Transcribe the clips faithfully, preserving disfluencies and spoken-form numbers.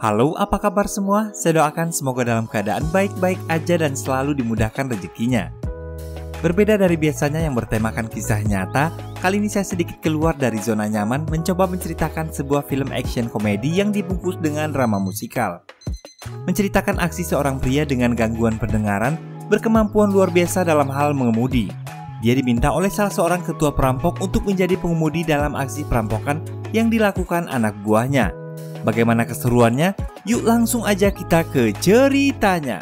Halo, apa kabar semua? Saya doakan semoga dalam keadaan baik-baik aja dan selalu dimudahkan rezekinya. Berbeda dari biasanya yang bertemakan kisah nyata, kali ini saya sedikit keluar dari zona nyaman mencoba menceritakan sebuah film action komedi yang dibungkus dengan drama musikal. Menceritakan aksi seorang pria dengan gangguan pendengaran berkemampuan luar biasa dalam hal mengemudi. Dia diminta oleh salah seorang ketua perampok untuk menjadi pengemudi dalam aksi perampokan yang dilakukan anak buahnya. Bagaimana keseruannya? Yuk langsung aja kita ke ceritanya.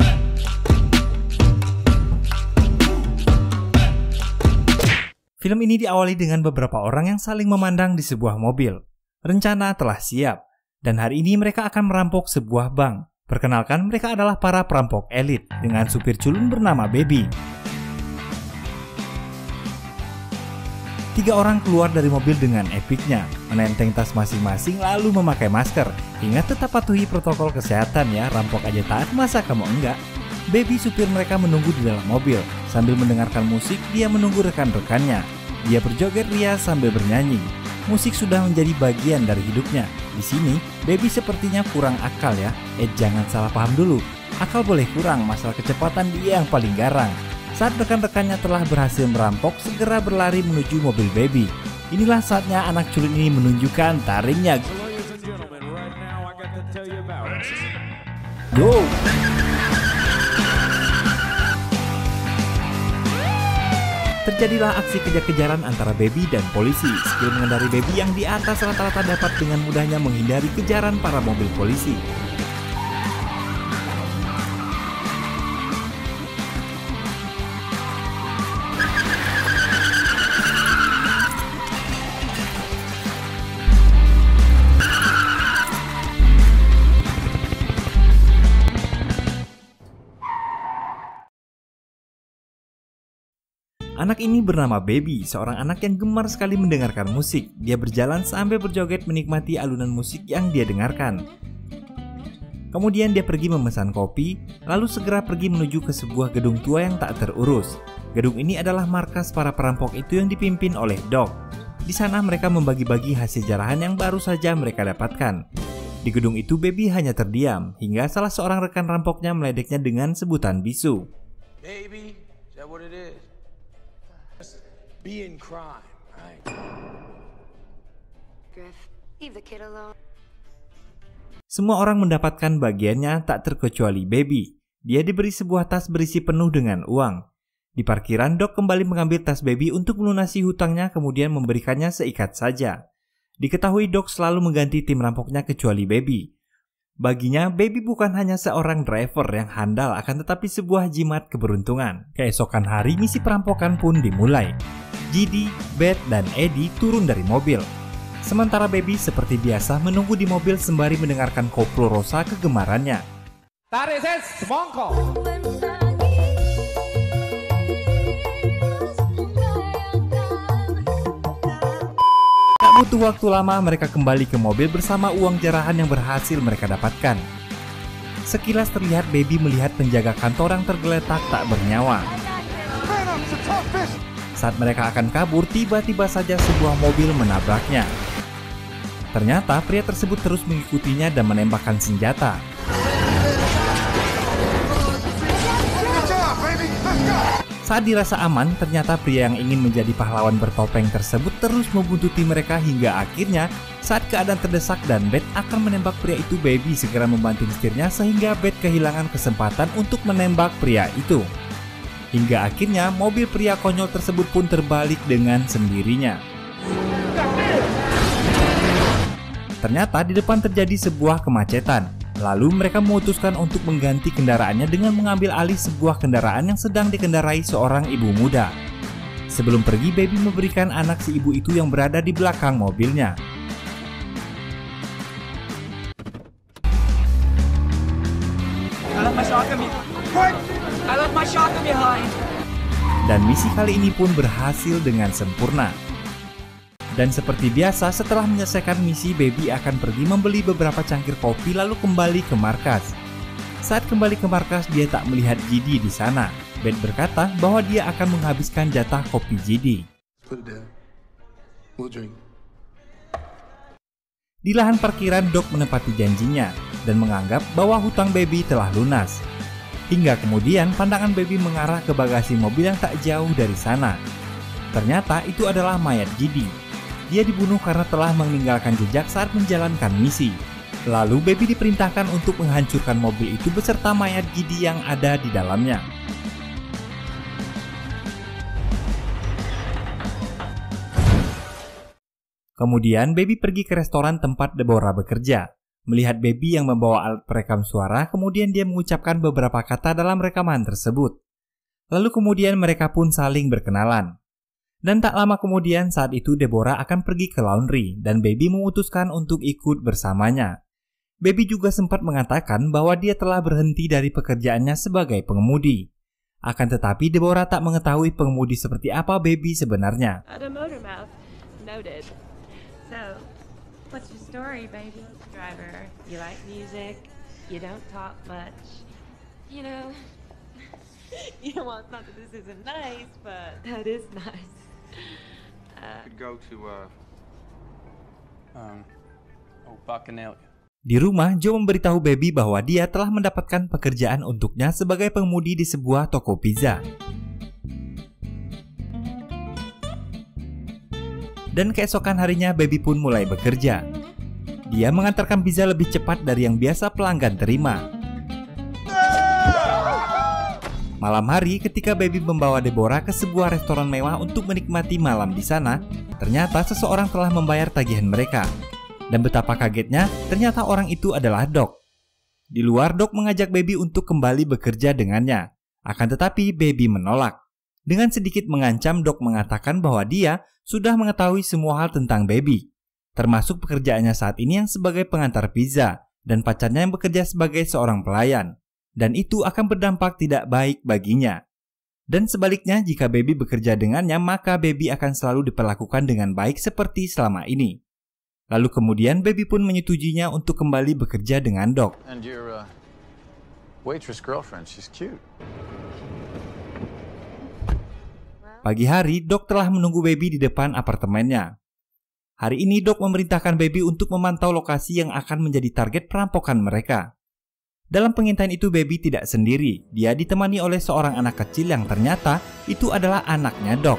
Film ini diawali dengan beberapa orang yang saling memandang di sebuah mobil. Rencana telah siap, dan hari ini mereka akan merampok sebuah bank. Perkenalkan, mereka adalah para perampok elit dengan supir culun bernama Baby. Tiga orang keluar dari mobil dengan epiknya, menenteng tas masing-masing lalu memakai masker. Ingat tetap patuhi protokol kesehatan ya, rampok aja taat, masa kamu enggak? Baby supir mereka menunggu di dalam mobil. Sambil mendengarkan musik, dia menunggu rekan-rekannya. Dia berjoget ria sambil bernyanyi. Musik sudah menjadi bagian dari hidupnya. Di sini, Baby sepertinya kurang akal ya. Eh jangan salah paham dulu. Akal boleh kurang, masalah kecepatan dia yang paling garang. Saat rekan-rekannya telah berhasil merampok, segera berlari menuju mobil Baby. Inilah saatnya anak culun ini menunjukkan taringnya. Go! Terjadilah aksi kejar-kejaran antara Baby dan polisi. Skill mengendari Baby yang di atas rata-rata dapat dengan mudahnya menghindari kejaran para mobil polisi. Anak ini bernama Baby, seorang anak yang gemar sekali mendengarkan musik. Dia berjalan sambil berjoget menikmati alunan musik yang dia dengarkan. Kemudian dia pergi memesan kopi, lalu segera pergi menuju ke sebuah gedung tua yang tak terurus. Gedung ini adalah markas para perampok itu yang dipimpin oleh Doc. Di sana mereka membagi-bagi hasil jarahan yang baru saja mereka dapatkan. Di gedung itu Baby hanya terdiam, hingga salah seorang rekan rampoknya meledeknya dengan sebutan bisu. Baby, is that what it is? Be in crime, right? Griff, leave the kid alone. Semua orang mendapatkan bagiannya tak terkecuali Baby. Dia diberi sebuah tas berisi penuh dengan uang. Di parkiran, Doc kembali mengambil tas Baby untuk melunasi hutangnya kemudian memberikannya seikat saja. Diketahui Doc selalu mengganti tim rampoknya kecuali Baby. Baginya, Baby bukan hanya seorang driver yang handal akan tetapi sebuah jimat keberuntungan. Keesokan hari misi perampokan pun dimulai. G D, Beth, dan Eddie turun dari mobil. Sementara Baby seperti biasa menunggu di mobil sembari mendengarkan koplo Rosa kegemarannya. Tarik ses, semongko. Tak butuh waktu lama mereka kembali ke mobil bersama uang jarahan yang berhasil mereka dapatkan. Sekilas terlihat Baby melihat penjaga kantor yang tergeletak tak bernyawa. Saat mereka akan kabur, tiba-tiba saja sebuah mobil menabraknya. Ternyata pria tersebut terus mengikutinya dan menembakkan senjata. Saat dirasa aman, ternyata pria yang ingin menjadi pahlawan bertopeng tersebut terus membuntuti mereka hingga akhirnya saat keadaan terdesak dan Beth akan menembak pria itu, Baby segera membanting setirnya sehingga Beth kehilangan kesempatan untuk menembak pria itu. Hingga akhirnya mobil pria konyol tersebut pun terbalik dengan sendirinya. Ternyata di depan terjadi sebuah kemacetan. Lalu mereka memutuskan untuk mengganti kendaraannya dengan mengambil alih sebuah kendaraan yang sedang dikendarai seorang ibu muda. Sebelum pergi, Baby memberikan anak si ibu itu yang berada di belakang mobilnya. Dan misi kali ini pun berhasil dengan sempurna. Dan seperti biasa, setelah menyelesaikan misi, Baby akan pergi membeli beberapa cangkir kopi lalu kembali ke markas. Saat kembali ke markas, dia tak melihat G D di sana. Beth berkata bahwa dia akan menghabiskan jatah kopi G D. Di lahan parkiran, Doc menepati janjinya dan menganggap bahwa hutang Baby telah lunas. Hingga kemudian pandangan Baby mengarah ke bagasi mobil yang tak jauh dari sana. Ternyata itu adalah mayat Gidi. Dia dibunuh karena telah meninggalkan jejak saat menjalankan misi. Lalu Baby diperintahkan untuk menghancurkan mobil itu beserta mayat Gidi yang ada di dalamnya. Kemudian Baby pergi ke restoran tempat Deborah bekerja. Melihat Baby yang membawa alat perekam suara, kemudian dia mengucapkan beberapa kata dalam rekaman tersebut. Lalu kemudian mereka pun saling berkenalan. Dan tak lama kemudian saat itu Deborah akan pergi ke laundry dan Baby memutuskan untuk ikut bersamanya. Baby juga sempat mengatakan bahwa dia telah berhenti dari pekerjaannya sebagai pengemudi. Akan tetapi Deborah tak mengetahui pengemudi seperti apa Baby sebenarnya. At a motor mouth. Noted. So, what's your story, baby? Driver, you like music, you don't talk much. You know, you know, well, it's not that this isn't nice, but that is nice. Uh, Could go to, uh, um, oh, Bacchanalia. Di rumah, Joe memberitahu Baby bahwa dia telah mendapatkan pekerjaan untuknya sebagai pengemudi di sebuah toko pizza. Dan keesokan harinya Baby pun mulai bekerja. Dia mengantarkan pizza lebih cepat dari yang biasa pelanggan terima. Malam hari ketika Baby membawa Deborah ke sebuah restoran mewah untuk menikmati malam di sana, ternyata seseorang telah membayar tagihan mereka. Dan betapa kagetnya, ternyata orang itu adalah Doc. Di luar, Doc mengajak Baby untuk kembali bekerja dengannya. Akan tetapi Baby menolak. Dengan sedikit mengancam, Doc mengatakan bahwa dia sudah mengetahui semua hal tentang Baby, termasuk pekerjaannya saat ini yang sebagai pengantar pizza dan pacarnya yang bekerja sebagai seorang pelayan. Dan itu akan berdampak tidak baik baginya. Dan sebaliknya, jika Baby bekerja dengannya, maka Baby akan selalu diperlakukan dengan baik seperti selama ini. Lalu kemudian Baby pun menyetujuinya untuk kembali bekerja dengan Doc. And your, uh, waitress girlfriend, she's cute. Pagi hari, Doc telah menunggu Baby di depan apartemennya. Hari ini Doc memerintahkan Baby untuk memantau lokasi yang akan menjadi target perampokan mereka. Dalam pengintaian itu Baby tidak sendiri, dia ditemani oleh seorang anak kecil yang ternyata itu adalah anaknya Doc.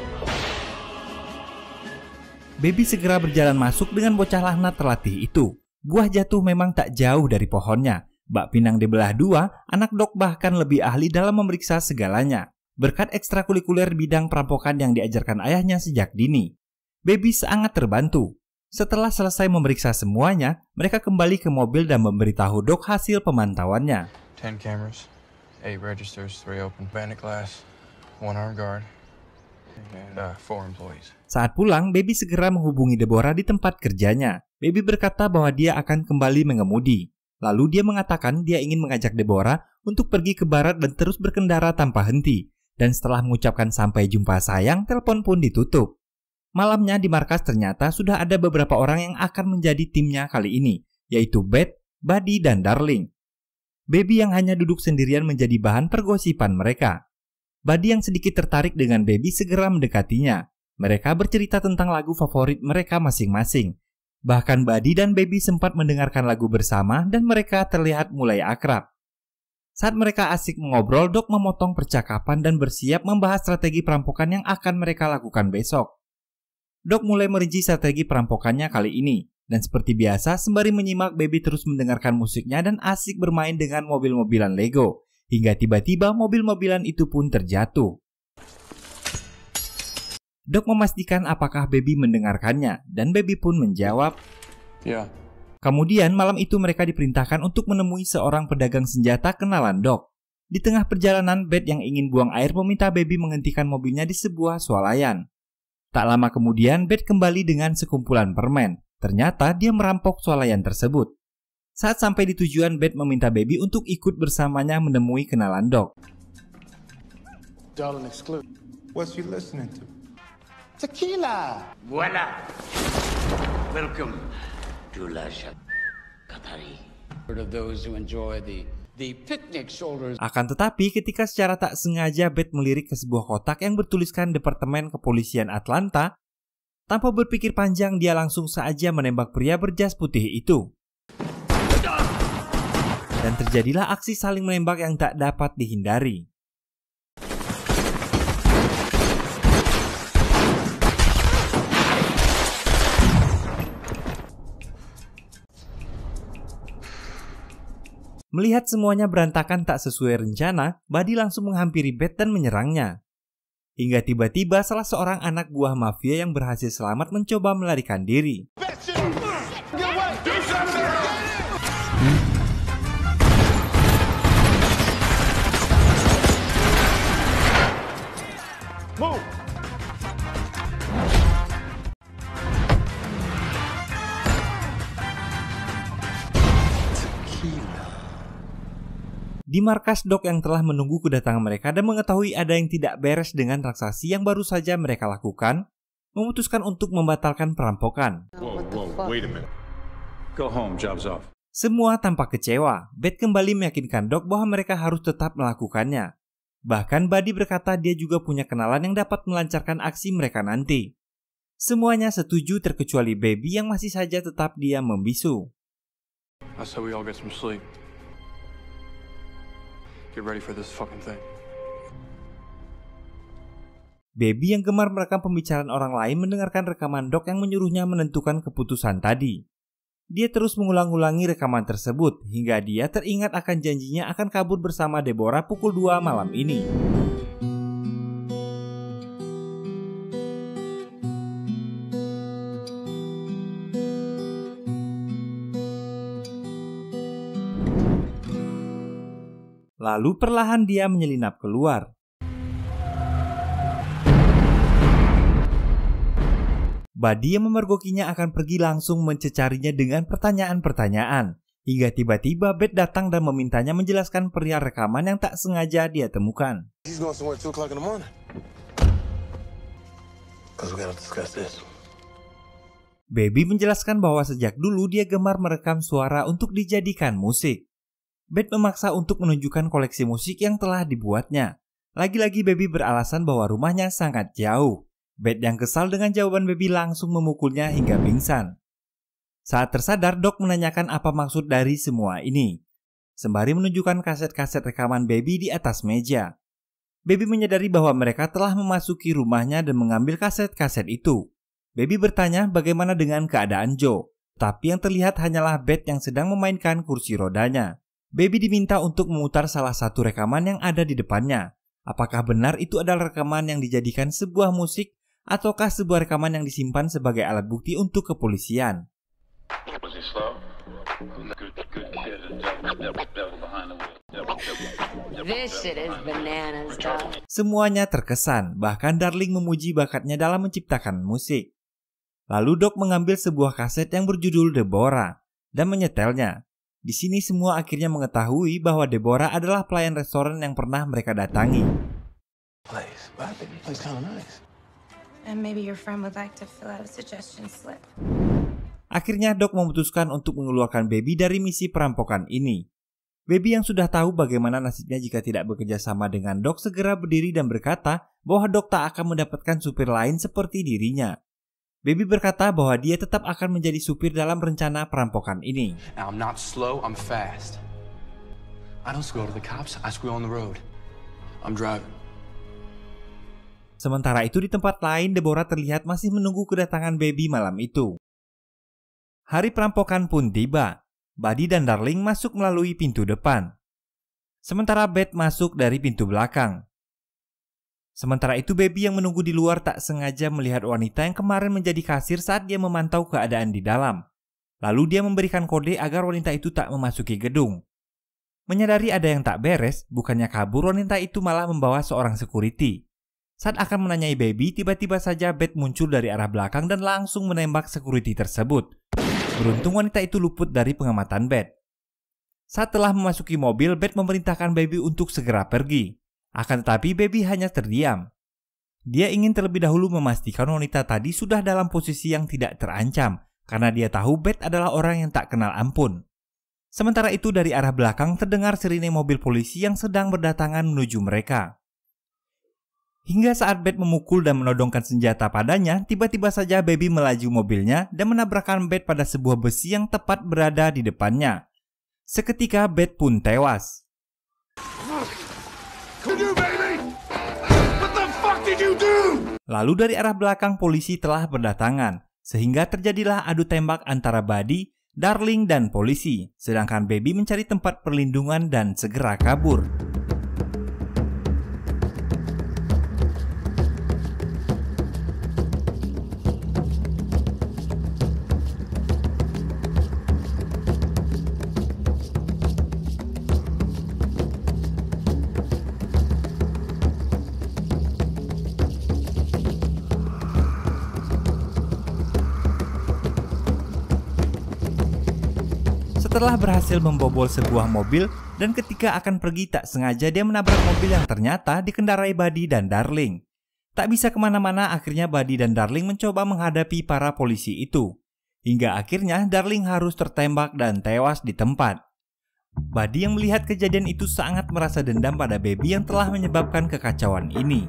Baby segera berjalan masuk dengan bocah laknat terlatih itu. Buah jatuh memang tak jauh dari pohonnya. Bak pinang dibelah dua, anak Doc bahkan lebih ahli dalam memeriksa segalanya. Berkat ekstrakurikuler bidang perampokan yang diajarkan ayahnya sejak dini, Baby sangat terbantu. Setelah selesai memeriksa semuanya, mereka kembali ke mobil dan memberitahu Doc hasil pemantauannya. Ten cameras, eight registers, three open, bandit glass, one armed guard, and uh, four employees. Saat pulang, Baby segera menghubungi Deborah di tempat kerjanya. Baby berkata bahwa dia akan kembali mengemudi. Lalu dia mengatakan dia ingin mengajak Deborah untuk pergi ke barat dan terus berkendara tanpa henti. Dan setelah mengucapkan sampai jumpa sayang, telepon pun ditutup. Malamnya di markas ternyata sudah ada beberapa orang yang akan menjadi timnya kali ini, yaitu Beth, Buddy, dan Darling. Baby yang hanya duduk sendirian menjadi bahan pergosipan mereka. Buddy yang sedikit tertarik dengan Baby segera mendekatinya. Mereka bercerita tentang lagu favorit mereka masing-masing. Bahkan Buddy dan Baby sempat mendengarkan lagu bersama dan mereka terlihat mulai akrab. Saat mereka asik mengobrol, Doc memotong percakapan dan bersiap membahas strategi perampokan yang akan mereka lakukan besok. Doc mulai merinci strategi perampokannya kali ini, dan seperti biasa sembari menyimak Baby terus mendengarkan musiknya dan asik bermain dengan mobil-mobilan Lego, hingga tiba-tiba mobil-mobilan itu pun terjatuh. Doc memastikan apakah Baby mendengarkannya, dan Baby pun menjawab, "Ya." Kemudian malam itu mereka diperintahkan untuk menemui seorang pedagang senjata kenalan Doc. Di tengah perjalanan, Beth yang ingin buang air meminta Baby menghentikan mobilnya di sebuah swalayan. Tak lama kemudian, Beth kembali dengan sekumpulan permen. Ternyata dia merampok swalayan tersebut. Saat sampai di tujuan, Beth meminta Baby untuk ikut bersamanya menemui kenalan Doc. Darling exclude. What's you listening to? Tequila! Voila! Welcome to La Qatari. Of those who enjoy the the picnic shoulders. Akan tetapi ketika secara tak sengaja Beth melirik ke sebuah kotak yang bertuliskan Departemen Kepolisian Atlanta, Tanpa berpikir panjang, dia langsung saja menembak pria berjas putih itu. Dan terjadilah aksi saling menembak yang tak dapat dihindari. Melihat semuanya berantakan tak sesuai rencana, Buddy langsung menghampiri Beth dan menyerangnya. Hingga tiba-tiba salah seorang anak buah mafia yang berhasil selamat mencoba melarikan diri. Di markas Doc yang telah menunggu kedatangan mereka dan mengetahui ada yang tidak beres dengan transaksi yang baru saja mereka lakukan, memutuskan untuk membatalkan perampokan. Whoa, whoa, wait a minute. Go home, job's off. Semua tampak kecewa. Beth kembali meyakinkan Doc bahwa mereka harus tetap melakukannya. Bahkan Buddy berkata dia juga punya kenalan yang dapat melancarkan aksi mereka nanti. Semuanya setuju terkecuali Baby yang masih saja tetap diam membisu. I said we all get some sleep. Get ready for this fucking thing. Baby yang gemar merekam pembicaraan orang lain mendengarkan rekaman Doc yang menyuruhnya menentukan keputusan tadi. Dia terus mengulang-ulangi rekaman tersebut hingga dia teringat akan janjinya akan kabur bersama Deborah pukul dua malam ini. Lalu perlahan dia menyelinap keluar. Buddy yang memergokinya akan pergi langsung mencecarinya dengan pertanyaan-pertanyaan. Hingga tiba-tiba Beth datang dan memintanya menjelaskan perihal rekaman yang tak sengaja dia temukan. Baby menjelaskan bahwa sejak dulu dia gemar merekam suara untuk dijadikan musik. Beth memaksa untuk menunjukkan koleksi musik yang telah dibuatnya. Lagi-lagi Baby beralasan bahwa rumahnya sangat jauh. Beth yang kesal dengan jawaban Baby langsung memukulnya hingga pingsan. Saat tersadar, Doc menanyakan apa maksud dari semua ini. Sembari menunjukkan kaset-kaset rekaman Baby di atas meja. Baby menyadari bahwa mereka telah memasuki rumahnya dan mengambil kaset-kaset itu. Baby bertanya bagaimana dengan keadaan Joe. Tapi yang terlihat hanyalah Beth yang sedang memainkan kursi rodanya. Baby diminta untuk memutar salah satu rekaman yang ada di depannya. Apakah benar itu adalah rekaman yang dijadikan sebuah musik ataukah sebuah rekaman yang disimpan sebagai alat bukti untuk kepolisian? Semuanya terkesan, bahkan Darling memuji bakatnya dalam menciptakan musik. Lalu Doc mengambil sebuah kaset yang berjudul Deborah dan menyetelnya. Di sini semua akhirnya mengetahui bahwa Deborah adalah pelayan restoran yang pernah mereka datangi. Akhirnya Doc memutuskan untuk mengeluarkan Baby dari misi perampokan ini. Baby yang sudah tahu bagaimana nasibnya jika tidak bekerja sama dengan Doc segera berdiri dan berkata bahwa Doc tak akan mendapatkan supir lain seperti dirinya. Baby berkata bahwa dia tetap akan menjadi supir dalam rencana perampokan ini. Now, I'm not slow, I'm fast. I don't squeal to the cops, I squeal on the road. I'm driving. Sementara itu di tempat lain, Deborah terlihat masih menunggu kedatangan Baby malam itu. Hari perampokan pun tiba. Buddy dan Darling masuk melalui pintu depan. Sementara Beth masuk dari pintu belakang. Sementara itu Baby yang menunggu di luar tak sengaja melihat wanita yang kemarin menjadi kasir saat dia memantau keadaan di dalam. Lalu dia memberikan kode agar wanita itu tak memasuki gedung. Menyadari ada yang tak beres, bukannya kabur, wanita itu malah membawa seorang security. Saat akan menanyai Baby, tiba-tiba saja Beth muncul dari arah belakang dan langsung menembak security tersebut. Beruntung wanita itu luput dari pengamatan Beth. Saat telah memasuki mobil, Beth memerintahkan Baby untuk segera pergi. Akan tetapi Baby hanya terdiam. Dia ingin terlebih dahulu memastikan wanita tadi sudah dalam posisi yang tidak terancam, karena dia tahu Beth adalah orang yang tak kenal ampun. Sementara itu dari arah belakang terdengar sirine mobil polisi yang sedang berdatangan menuju mereka. Hingga saat Beth memukul dan menodongkan senjata padanya, tiba-tiba saja Baby melaju mobilnya dan menabrakkan Beth pada sebuah besi yang tepat berada di depannya. Seketika Beth pun tewas. Lalu dari arah belakang polisi telah berdatangan, sehingga terjadilah adu tembak antara Buddy, Darling, dan polisi, sedangkan Baby mencari tempat perlindungan dan segera kabur. Setelah berhasil membobol sebuah mobil dan ketika akan pergi tak sengaja dia menabrak mobil yang ternyata dikendarai Buddy dan Darling. Tak bisa kemana-mana, akhirnya Buddy dan Darling mencoba menghadapi para polisi itu. Hingga akhirnya Darling harus tertembak dan tewas di tempat. Buddy yang melihat kejadian itu sangat merasa dendam pada Baby yang telah menyebabkan kekacauan ini.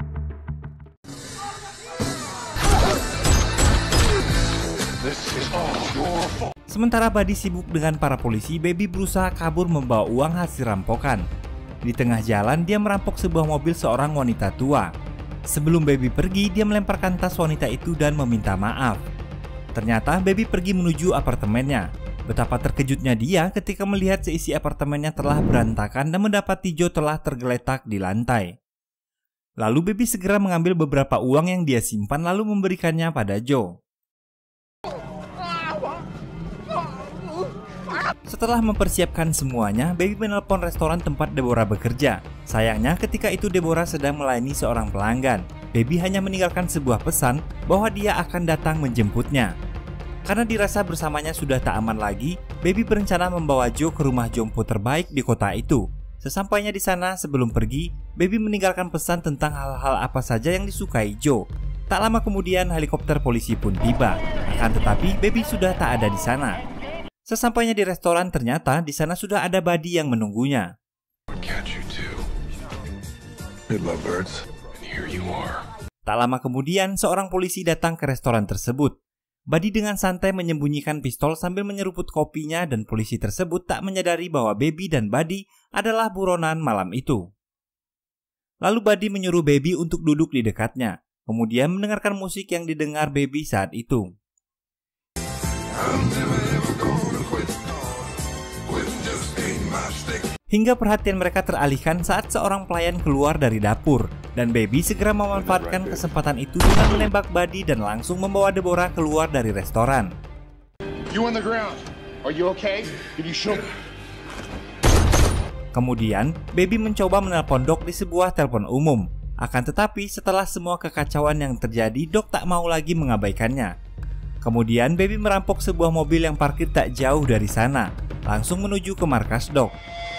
Sementara Buddy sibuk dengan para polisi, Baby berusaha kabur membawa uang hasil rampokan. Di tengah jalan, dia merampok sebuah mobil seorang wanita tua. Sebelum Baby pergi, dia melemparkan tas wanita itu dan meminta maaf. Ternyata Baby pergi menuju apartemennya. Betapa terkejutnya dia ketika melihat seisi apartemennya telah berantakan dan mendapati Joe telah tergeletak di lantai. Lalu Baby segera mengambil beberapa uang yang dia simpan lalu memberikannya pada Joe. Setelah mempersiapkan semuanya, Baby menelpon restoran tempat Deborah bekerja. Sayangnya ketika itu Deborah sedang melayani seorang pelanggan. Baby hanya meninggalkan sebuah pesan bahwa dia akan datang menjemputnya. Karena dirasa bersamanya sudah tak aman lagi, Baby berencana membawa Joe ke rumah jompo terbaik di kota itu. Sesampainya di sana, sebelum pergi, Baby meninggalkan pesan tentang hal-hal apa saja yang disukai Joe. Tak lama kemudian helikopter polisi pun tiba. Akan tetapi Baby sudah tak ada di sana. Sesampainya di restoran, ternyata di sana sudah ada Buddy yang menunggunya. Tak lama kemudian, seorang polisi datang ke restoran tersebut. Buddy dengan santai menyembunyikan pistol sambil menyeruput kopinya dan polisi tersebut tak menyadari bahwa Baby dan Buddy adalah buronan malam itu. Lalu Buddy menyuruh Baby untuk duduk di dekatnya, kemudian mendengarkan musik yang didengar Baby saat itu. Hingga perhatian mereka teralihkan saat seorang pelayan keluar dari dapur, dan Baby segera memanfaatkan kesempatan itu dengan menembak Buddy dan langsung membawa Deborah keluar dari restoran. Kemudian, Baby mencoba menelpon Doc di sebuah telepon umum. Akan tetapi setelah semua kekacauan yang terjadi, Doc tak mau lagi mengabaikannya. Kemudian Baby merampok sebuah mobil yang parkir tak jauh dari sana, langsung menuju ke markas Doc.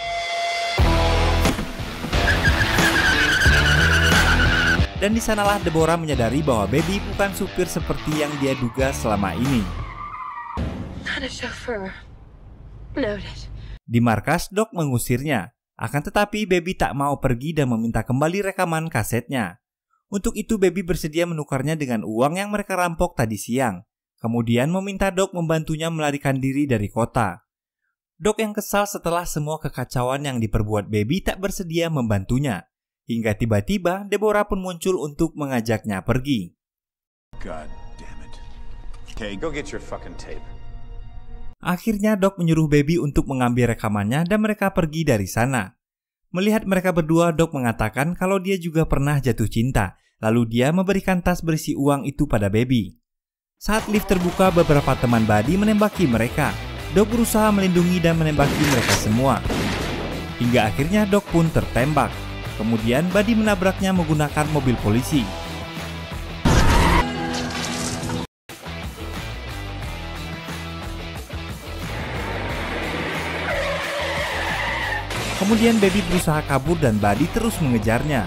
Dan di sanalah Deborah menyadari bahwa Baby bukan supir seperti yang dia duga selama ini. Di markas, Doc mengusirnya. Akan tetapi Baby tak mau pergi dan meminta kembali rekaman kasetnya. Untuk itu Baby bersedia menukarnya dengan uang yang mereka rampok tadi siang. Kemudian meminta Doc membantunya melarikan diri dari kota. Doc yang kesal setelah semua kekacauan yang diperbuat Baby tak bersedia membantunya. Hingga tiba-tiba Deborah pun muncul untuk mengajaknya pergi. God damn it. Okay, go get your fucking tape. Akhirnya Doc menyuruh Baby untuk mengambil rekamannya dan mereka pergi dari sana. Melihat mereka berdua, Doc mengatakan kalau dia juga pernah jatuh cinta. Lalu dia memberikan tas berisi uang itu pada Baby. Saat lift terbuka, beberapa teman Buddy menembaki mereka. Doc berusaha melindungi dan menembaki mereka semua. Hingga akhirnya Doc pun tertembak. Kemudian Buddy menabraknya menggunakan mobil polisi. Kemudian Baby berusaha kabur dan Buddy terus mengejarnya.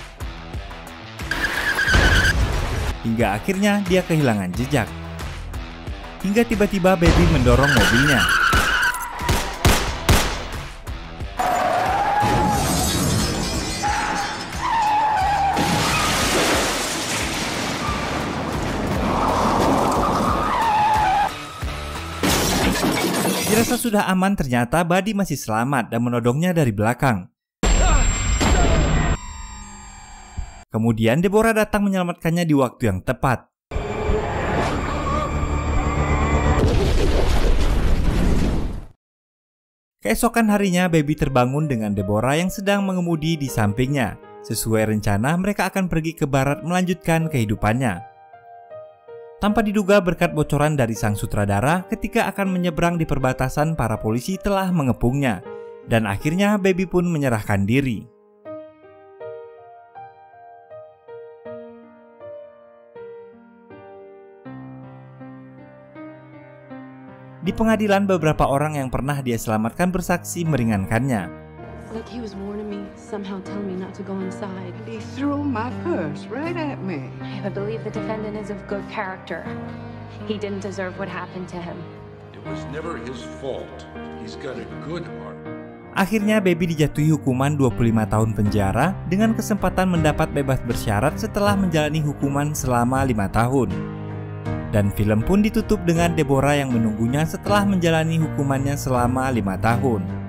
Hingga akhirnya dia kehilangan jejak. Hingga tiba-tiba Baby mendorong mobilnya. Merasa sudah aman, ternyata Buddy masih selamat dan menodongnya dari belakang. Kemudian Deborah datang menyelamatkannya di waktu yang tepat. Keesokan harinya, Baby terbangun dengan Deborah yang sedang mengemudi di sampingnya. Sesuai rencana, mereka akan pergi ke barat melanjutkan kehidupannya. Tanpa diduga berkat bocoran dari sang sutradara, ketika akan menyeberang di perbatasan, para polisi telah mengepungnya. Dan akhirnya Baby pun menyerahkan diri. Di pengadilan, beberapa orang yang pernah dia selamatkan bersaksi meringankannya. Like he was warning me, somehow telling me not to go inside. He threw my purse right at me. I believe the defendant is of good character. He didn't deserve what happened to him. It was never his fault. He's got a good heart. Akhirnya Baby dijatuhi hukuman dua puluh lima tahun penjara dengan kesempatan mendapat bebas bersyarat setelah menjalani hukuman selama lima tahun. Dan film pun ditutup dengan Deborah yang menunggunya setelah menjalani hukumannya selama lima tahun.